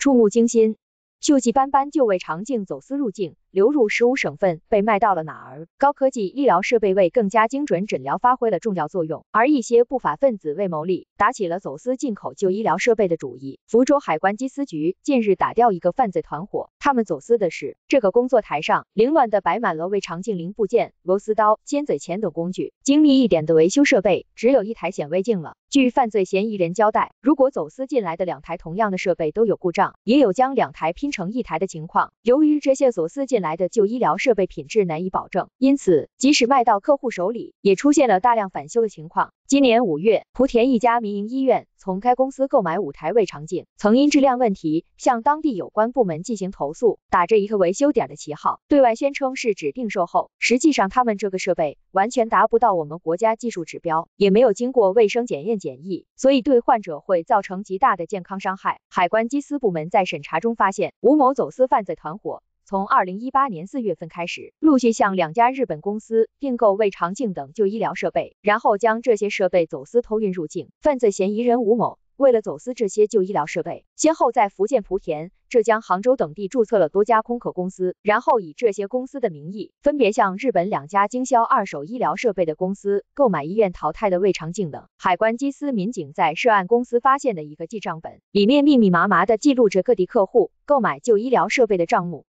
触目惊心。锈迹斑斑就胃肠镜走私入境，流入15省份，被卖到了哪儿？高科技医疗设备为更加精准诊疗发挥了重要作用，而一些不法分子为牟利，打起了走私进口旧医疗设备的主意。福州海关缉私局近日打掉一个犯罪团伙，他们走私的是这个工作台上凌乱的摆满了胃肠镜零部件、螺丝刀、尖嘴钳等工具，精密一点的维修设备只有一台显微镜了。据犯罪嫌疑人交代，如果走私进来的2台同样的设备都有故障，也有将2台拼成1台的情况。由于这些走私进来的旧医疗设备品质难以保证，因此即使卖到客户手里，也出现了大量返修的情况。今年5月，莆田一家民营医院从该公司购买5台胃肠镜，曾因质量问题向当地有关部门进行投诉，打着一个维修点的旗号，对外宣称是指定售后，实际上他们这个设备完全达不到我们国家技术指标，也没有经过卫生检验检疫，所以对患者会造成极大的健康伤害。海关缉私部门在审查中发现，吴某走私犯罪团伙从2018年4月份开始，陆续向2家日本公司订购胃肠镜等旧医疗设备，然后将这些设备走私偷运入境。犯罪嫌疑人吴某为了走私这些旧医疗设备，先后在福建莆田、浙江杭州等地注册了多家空壳公司，然后以这些公司的名义，分别向日本2家经销二手医疗设备的公司购买医院淘汰的胃肠镜等。海关缉私民警在涉案公司发现的一个记账本，里面密密麻麻地记录着各地客户购买旧医疗设备的账目。